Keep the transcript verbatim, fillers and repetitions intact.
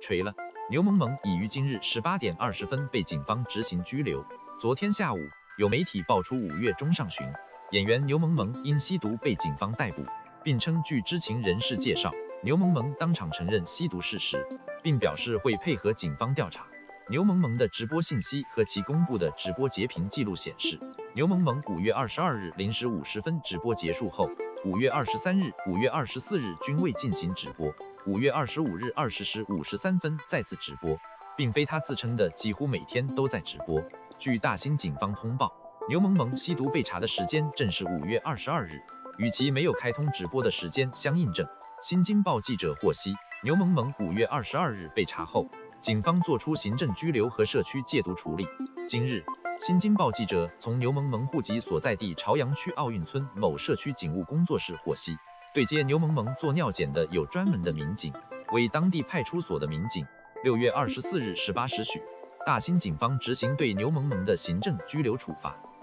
锤了！牛萌萌已于今日十八点二十分被警方执行拘留。昨天下午，有媒体爆出五月中上旬，演员牛萌萌因吸毒被警方逮捕，并称据知情人士介绍，牛萌萌当场承认吸毒事实，并表示会配合警方调查。牛萌萌的直播信息和其公布的直播截屏记录显示，牛萌萌五月二十二日零时五十分直播结束后，五月二十三日、五月二十四日均未进行直播，五月二十五日二十时五十三分再次直播，并非他自称的几乎每天都在直播。据大兴警方通报，牛萌萌吸毒被查的时间正是五月二十二日，与其没有开通直播的时间相印证。新京报记者获悉，牛萌萌五月二十二日被查后，警方作出行政拘留和社区戒毒处理。今日，新京报记者从牛萌萌户籍所在地朝阳区奥运村某社区警务工作室获悉，对接牛萌萌做尿检的有专门的民警，为当地派出所的民警。六月二十四日十八时许，大兴警方执行对牛萌萌的行政拘留处罚。